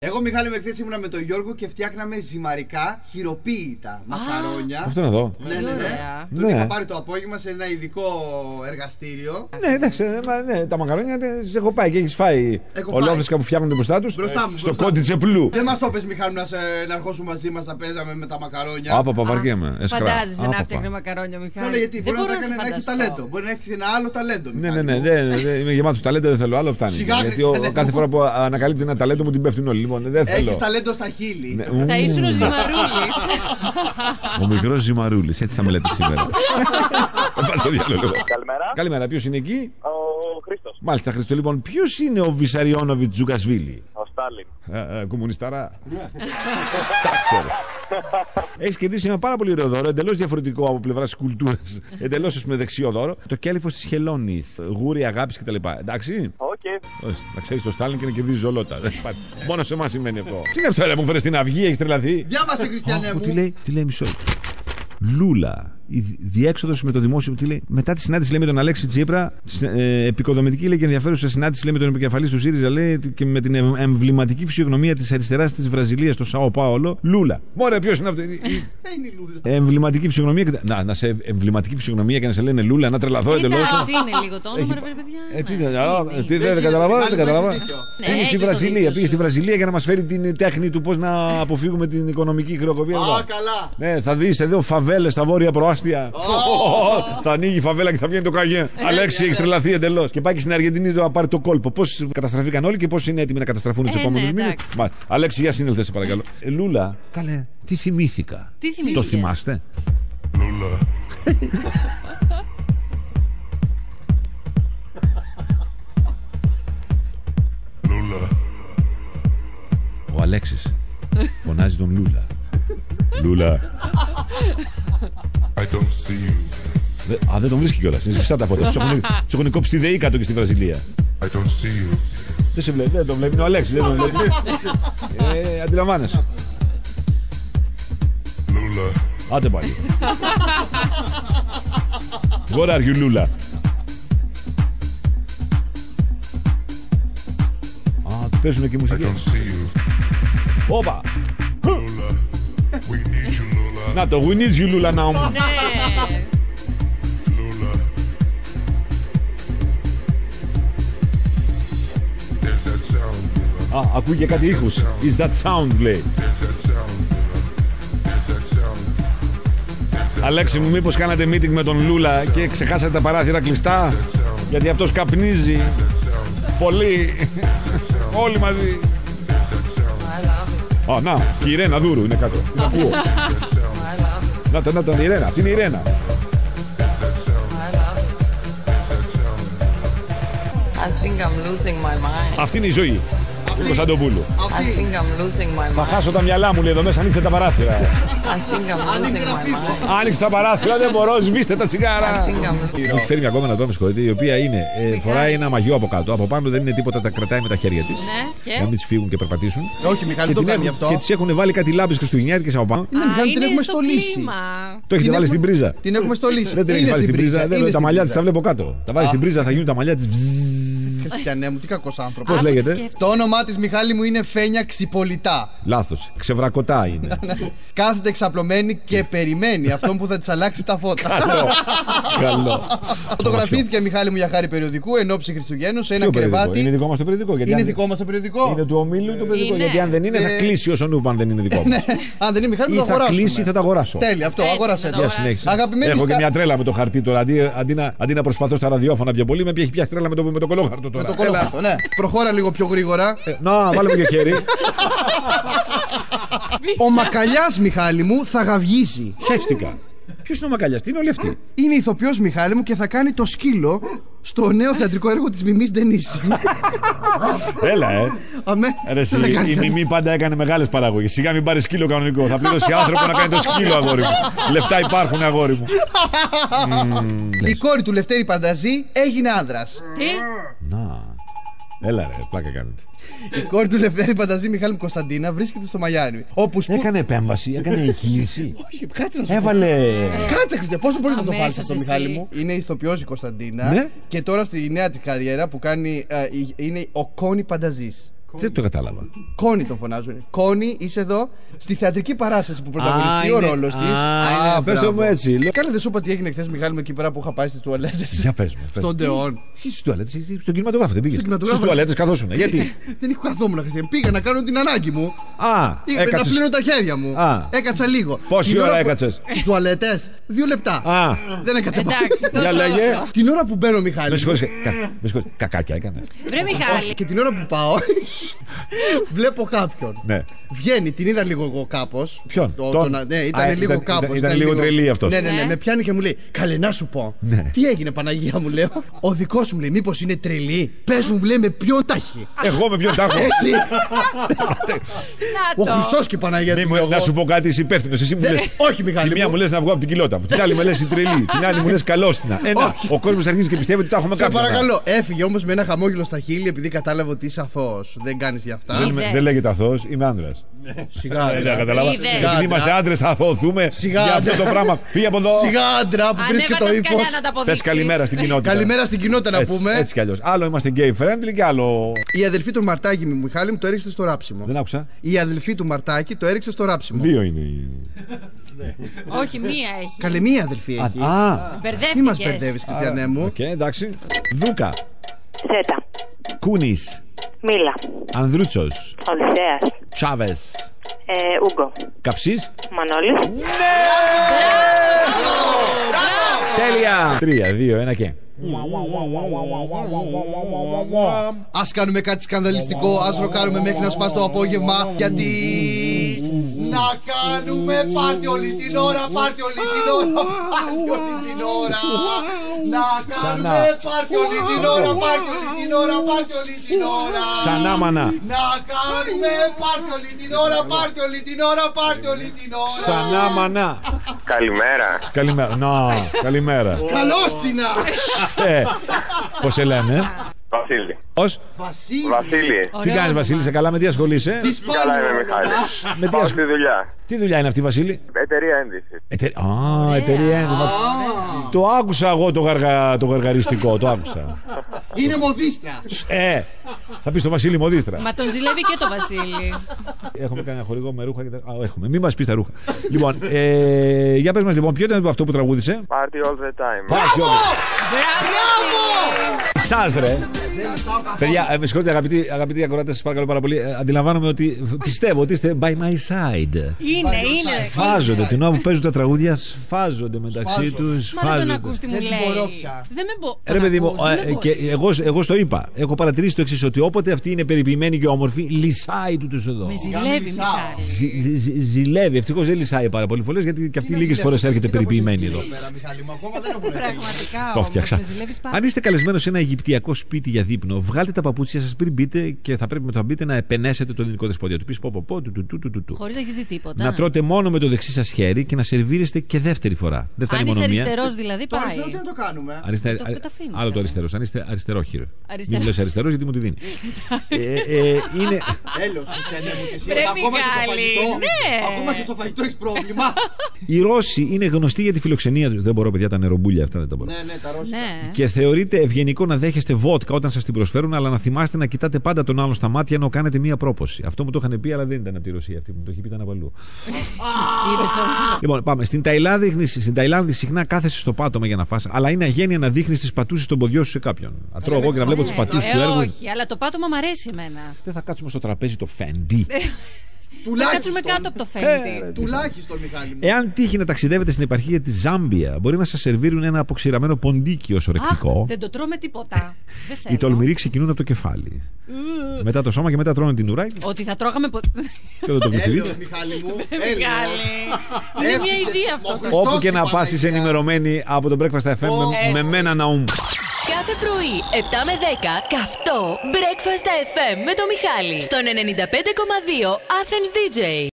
Εγώ, Μιχάλη, με χθες ήμουνα με τον Γιώργο και φτιάχναμε ζυμαρικά χειροποίητα μακαρόνια. Αυτό να δω. Ναι. Τον είχα πάρει το απόγευμα σε ένα ειδικό εργαστήριο. Ναι, εντάξει, τα μακαρόνια τις έχω πάει και έχεις φάει ολόφρεσκα που φτιάχνονται μπροστά τους. Στο κόντι τσεπλού. Δεν μας το πες, Μιχάλη, να ερχόσουν μαζί μας να παίζαμε με τα μακαρόνια. Άπα, παπαριέμαι. Φαντάζεσαι να φτιάχνει μακαρόνια, Μιχάλη? Γιατί μπορεί να έχει ταλέντο. Μπορεί να έχει ένα άλλο ταλέντο. Ναι, είμαι γεμάτος ταλέντο, δεν θέλω άλλο, φτάνει. Γιατί κάθε φορά που ανακαλύπτει ένα ταλέντο μου την πέφτουν όλοι. Έχεις ταλέντο στα χείλη. Θα ήσουν ο Ζυμαρούλης. Ο μικρός Ζυμαρούλης, έτσι θα με λέτε σήμερα. Καλημέρα. Καλημέρα, ποιος είναι εκεί? Ο Χρήστος. Μάλιστα, Χρήστο. Λοιπόν, ποιος είναι ο Βισαριόνοβιτς Τζουκασβίλη? Ο Στάλιν. Κομμουνισταρά. Τα ξέρω. Έχεις κερδίσει ένα πάρα πολύ ωραίο δώρο, εντελώς διαφορετικό από πλευράς κουλτούρας. Εντελώς με δεξιό δώρο. Το κέλυφος της Χελώνης. Γούρι, αγάπης κτλ. Εντάξει. Να ξέρεις το Στάλιν και να κερδίζει ζολότα. Μόνο σε εμάς σημαίνει αυτό. Τι είναι αυτό, ρε, μου φέρε στην αυγή, έχεις τρελαθεί? Διάβασε, Χριστιανέ μου. Τι λέει, μισό. Λούλα. Η διέξοδος με το δημόσιο. Τι λέει, μετά τη συνάντηση λέει, με τον Αλέξη Τσίπρα, επικοδομητική λέει, και ενδιαφέρουσα συνάντηση λέει, με τον επικεφαλής του ΣΥΡΙΖΑ λέει, και με την εμβληματική φυσιογνωμία της αριστεράς της Βραζιλίας, το Σάο Πάολο. Λούλα. Μωρέ, ποιος είναι αυτό? Είναι η Λούλα. Εμβληματική φυσιογνωμία. Να σε εμβληματική φυσιογνωμία και να σε λένε Λούλα, να τρελαθώ εντελώς. Εντάξει, είναι λίγο το όνομα, ρε παιδιά. Τι δεν καταλαβαίνω. Πήγε στη Βραζιλία για να μας φέρει την τέχνη του πώς να αποφύγουμε την οικονομική χρεοκοπία. Καλά. Ναι, θα δεις εδώ φαβέλες στα βόρεια προάστια. Θα ανοίγει η φαβέλα και θα βγαίνει το καγέ. Αλέξη, έχει τρελαθεί εντελώς. Και πάει και στην Αργεντινή να πάρει το κόλπο. Πώς καταστραφήκαν όλοι και πώς είναι έτοιμοι να καταστραφούν τους επόμενους μήνες. Αλέξη, για συνέλθε, σε παρακαλώ. Λούλα, καλέ, τι θυμήθηκα. Το θυμάστε? Λούλα. Λούλα. Ο Αλέξης φωνάζει τον Λούλα. Λούλα. I don't see you. Δεν τον βρίσκει κιόλας. Είναι σβηστά τα φώτα. Τους έχουν κόψει τη ΔΕΗ κάτω και στη Βραζιλία. I don't see you. Δεν σε βλέπει, δεν τον βλέπει. Είναι ο Αλέξης. Δεν τον βλέπει. Αντιλαμβάνεσαι. Λούλα. Άντε πάλι. Where are you, Lula? Του παίζουν και μουσική. I don't see you. Όπα. Lula. We need you, Lula. Να το, we need you, Lula, now. Ναι. Lula. There's that sound, Lula. Ακούγε κάτι ήχους. Is that sound, λέει. There's that sound, Lula. There's that sound. Αλέξη μου, μήπως κάνατε meeting με τον Λούλα και ξεχάσατε τα παράθυρα κλειστά? Γιατί αυτός καπνίζει. Πολύ. Όλοι μαζί. Να, και η Ιρένα Δούρου είναι κάτω. Την ακούω. Να τον, η Ιρένα. Αυτή είναι η Ιρένα. I think I'm losing my mind. Αυτή είναι η ζωή. του Κωνσταντοπούλου. I think I'm losing my mind. Θα χάσω τα μυαλά μου, λέει εδώ μέσα, ανοίξτε τα παράθυρα. I think I'm losing my mind. Άνοιξε τα παράθυρα, δεν μπορώ, σβήστε τα τσιγάρα. Έχει φέρει μια ακόμα να το με συγχωρείτε, η οποία είναι, φοράει ένα μαγιό από κάτω. Από πάνω δεν είναι τίποτα, τα κρατάει με τα χέρια τη. Να μην τι φύγουν και περπατήσουν. Όχι, Μιχάλη, το κάνει αυτό. Και τη έχουν βάλει κάτι λάμπες χριστουγεννιάτικες από πάνω. Μιχάλη, την έχουμε στολίσει. Το έχετε βάλει στην πρίζα. Την έχουμε στολίσει. Δεν την έχει βάλει στην πρίζα. Τα μαλλιά τη τα βλέπω κάτω. Τα βάλει στην πρίζα, θα γίνουν τα μαλλιά τη. Χριστιανέ μου, τι κακός άνθρωπος. Πώς λέγεται? Το όνομά της, Μιχάλη μου, είναι Φένια Ξυπολιτά. Λάθος. Ξεβρακωτά είναι. Κάθεται εξαπλωμένη και περιμένει αυτόν που θα της αλλάξει τα φώτα. Καλό. Φωτογραφήθηκε, Μιχάλη μου, για χάρη περιοδικού εν ώψη Χριστουγέννου σε ένα κρεβάτι. Είναι δικό μας το περιοδικό. Είναι δικό μας το περιοδικό. Είναι του ομίλου το περιοδικό. Γιατί αν δεν είναι, θα κλείσει όσον ούπα αν δεν είναι δικό μας. Αν δεν είναι, Μιχάλη, θα κλείσει ή θα τα αγοράσω. Τέλεια, αυτό, αγόρασε το. Έχω και μια τρέλα με το χαρτί τώρα. Αντί να προσπαθώ στα ραδιόφωνα πιο πολύ, με έχει πιάσει τρέλα με το κολόχαρτο τώρα. Με το κολόχαρτο, ναι. Προχώρα λίγο πιο γρήγορα. Να, βάλε μου και χέρι. Ο Μακαλιάς, Μιχάλη μου, θα γαυγίσει. Χαίστηκα. Ποιος είναι ο Μακαλιάς, τι είναι όλοι αυτοί? Είναι ηθοποιός, Μιχάλη μου, και θα κάνει το σκύλο στο νέο θεατρικό έργο της Μιμής Ντενίση. Έλα, Αμέ. Η Μιμή πάντα έκανε μεγάλες παραγωγές. Σιγά μην πάρει σκύλο κανονικό. Θα πληρώσει άνθρωπο να κάνει το σκύλο, αγόρι μου. Λεφτά υπάρχουν, αγόρι μου. Η κόρη του Λευτέρη Πανταζή έγινε άνδρας. Τι? Να. Έλα, ρε, πλάκα κάνετε. Η κόρη του Λευτέρη Πανταζή, Μιχάλη μου, Κωνσταντίνα, βρίσκεται στο Μαϊάμι. Έκανε επέμβαση, έκανε εγχείρηση. Όχι, κάτσε να σου πω. Έβαλε. Κάτσε, Χριστέ, πόσο μπορείς να το βάλεις αυτό, Μιχάλη μου? Είναι ηθοποιός η Κωνσταντίνα. Ναι. Και τώρα στη νέα της καριέρα που κάνει είναι ο Κόνη Πανταζής. Δεν το κατάλαβα. Κόνη τον φωνάζουν. Κόνη, είσαι εδώ στη θεατρική παράσταση που πρωταγωνιστεί ο ρόλος της. Πες το μου έτσι. Κάνε δεν σου είπα τι έγινε χθες, Μιχάλη μου, εκεί πέρα που είχα πάει στις τουαλέτες. Για πες μου. Στον Ντεόν. Στις τουαλέτες, στον κινηματογράφο δεν πήγες. Στις τουαλέτες καθόσουν. Γιατί? Δεν έχω καθόμουν, Χριστιαν. Πήγα να κάνω την ανάγκη μου. Να πλύνω τα χέρια μου. Έκατσα λίγο. Πόση ώρα έκατσες? Στις τουαλέτες, 2 λεπτά. Δεν έκατσα πολύ. Για λέγε. Την ώρα που μπαίνω, Μιχάλη. Με συγχωρείς, κακάκια έκανε. Βρε Μιχάλη. Και την ώρα που πάω, βλέπω κάποιον. Ναι. Βγαίνει, την είδα λίγο εγώ κάπως. Ποιον? Ναι, ήταν λίγο κάπως. Ήταν λίγο τρελή αυτός. Ναι, με πιάνει και μου λέει: Καλέ, να σου πω. Τι έγινε, Παναγία μου, λέω. Ο δικός μου λέει: Μήπως είναι τρελή? Πες μου, λέει, με ποιον τα έχει. Εγώ με ποιον τα έχω? Εσύ. Ο Χριστός και η Παναγία του. Να σου πω κάτι, είσαι υπεύθυνος. Εσύ μου λες. Όχι, Μιχάλη. Τη μία μου λες να βγω από την κοιλότα μου. Την άλλη με λες η τρελή. Την άλλη μου λες καλόστινα. Ο κόσμος αρχίζει και πιστεύει ότι τα έχουμε κάποια. Σε παρακαλώ. Έφυγε όμως με ένα χαμόγελο στα χείλη επειδή κατάλαβε ότι είσαι αθώος. Δεν κάνεις για αυτά. Δεν λέγεται αθώος, είμαι άντρας. Σιγά, δεν καταλάβα. Επειδή είμαστε άντρες θα αθωωθούμε για αυτό το πράγμα. Φύγε από εδώ. Σιγά, άντρα που βρίσκει το ύφος. Θες καλημέρα στην κοινότητα. Καλημέρα στην κοινότητα να πούμε. Έτσι κι αλλιώς. Άλλο είμαστε gay friendly και άλλο. Η αδελφή του Μαρτάκη μου, Μιχάλη μου, το έριξε στο ράψιμο. Δεν άκουσα. Η αδελφή του Μαρτάκη το έριξε στο ράψιμο. 2 είναι. Όχι, μία έχει. Καλέ, μία αδελφή έχει. Μπερδεύτηκες. Τι μας μπερδεύεις, Χριστιανέ μου? Οκ, εντάξει. Δούκα. Σέτα. Κούνης. Μίλα. Ανδρούτσος. Οδυσσέας. Τσάβες. Ούγκο. Καψής. Μανώλης. Ναι! Τέλεια! 3, 2, 1 και. Ας κάνουμε κάτι σκανδαλιστικό, ας ροκάρουμε μέχρι να σπάσει το απόγευμα. Γιατί να κάνουμε πάρτι όλη την ώρα, πάρτι όλη την ώρα, πάρτι όλη την ώρα. Να κάνουμε πάρτι όλη την ώρα, πάρτι όλη την ώρα, πάρτι όλη την ώρα. Ξανά μανά. Να κάνουμε πάρτι όλη την ώρα, πάρτι όλη την ώρα, πάρτι όλη την ώρα. Ξανά μανά. Καλημέρα. Καλημέρα. Καλημέρα. Καλόστινα. Πώς σε λένε? Βασίλη. Ως? Βασίλη. Τι κάνεις, Βασίλη, σε καλά, με τι ασχολείσαι? Καλά είμαι, Μιχάλη. Πάω στη δουλειά. Τι δουλειά είναι αυτή, Βασίλη? Εταιρεία ένδυσης. Εταιρεία ένδυσης. Το άκουσα εγώ το γαργαριστικό, το άκουσα. Είναι μοδίστρα. Θα πεις το Βασίλη μοδίστρα. Μα τον ζηλεύει και το Βασίλη. Έχουμε κάνει ένα χορηγό με ρούχα. Έχουμε. Μην μας πεις τα ρούχα. Λοιπόν, για πες μας λοιπόν, ποιο ήταν αυτό που τραγούδισε? Party all the time. Μπράβο! Σας ρε. Παιδιά, με συγχωρείτε αγαπητοί ακροατές, σας παρακαλώ πάρα πολύ. Αντιλαμβάνομαι ότι πιστεύω ότι είστε by my side. Είναι. Σφάζονται την ώρα που παίζουν τα τραγούδια, σφάζονται μεταξύ τους. Μα δεν τον ακούς τι μου λέει. Δεν με πω. Ρε παιδί μου, εγώ στο είπα. Έχω παρατηρήσει το εξής, ότι όποτε αυτή είναι περιποιημένη και όμορφη, λυσάει τούτος εδώ. Με ζηλεύει, Μιχάλη. Ζηλεύει. Ευτυχώς δεν λυσάει πάρα πολύ φορές, γιατί και αυτή λίγες φορές έρχεται περιποιημένη εδώ. Πραγματικά. Το φτιάξα. Αν είστε καλεσμένος σε ένα αιγυπτιακό σπίτι για δείπνο, βγάλτε τα παπούτσια σας πριν μπείτε και θα πρέπει με το να μπείτε να επενέσετε το ελληνικό δεσπότιο. Του πεις Χωρίς να έχεις δει τίποτα. Να τρώτε μόνο με το δεξί σας χέρι και να σερβίρεστε και δεύτερη φορά. Δεν φτάνει μόνο μία. Αν είσαι αριστερός δηλαδή, πάει. Αριστερό τι να το κάνουμε. Άλλο το αριστερός. Αν είστε αριστερόχειρο. Μην μου λες αριστερός γιατί μου τη δίνει. Είναι. Τέλος, Ακόμα και στο φαγητό έχεις πρόβλημα. Οι Ρώσοι είναι γνωστοί για τη φιλοξενία του. Δεν μπορώ, παιδιά, τα νερομπούλια αυτά δεν τα μπορώ. Ναι, τα ρώσικα. Και θεωρείται ευγενικό να δέχεστε βότκα όταν σας την προσφέρουν, αλλά να θυμάστε να κοιτάτε πάντα τον άλλον στα μάτια ενώ κάνετε μία πρόποση. Αυτό μου το είχαν πει, αλλά δεν ήταν από τη Ρωσία αυτή που μου το είχε πει, ήταν από αλλού. Λοιπόν, πάμε. Στην Ταϊλάνδη συχνά κάθεσαι στο πάτωμα για να φας, αλλά είναι αγένεια να δείχνεις τις πατούσες των ποδιών σου σε κάποιον. Να τρώω εγώ και να βλέπω τις πατούσες του έργου. Όχι, αλλά το πάτωμα μου αρέσει εμένα. Δεν θα κάτσουμε στο τραπέζι το Fendi. Θα κάτσουμε κάτω από το Fendi. Τουλάχιστον, Μιχάλη μου. Εάν τύχει να ταξιδεύετε στην επαρχία της Ζάμπια, μπορεί να σας σερβίρουν ένα αποξηραμένο ποντίκι ως ορεκτικό. Δεν το τρώμε τίποτα. Δεν θέλω. Οι τολμηροί ξεκινούν από το κεφάλι. Μετά το σώμα και μετά τρώνε την ουρά. Ότι θα τρώγαμε ποτέ. Και εδώ το γλυφιδίτσι. Μιχάλη μου. Είναι μια ιδέα αυτό. Όπου και να πας είσαι ενημερωμένη από το Breakfast FM με μένα Ναούμ. Κάθε πρωί 7 με 10 καυτό Breakfast FM με το Μιχάλη στον 95,2 Athens DJ.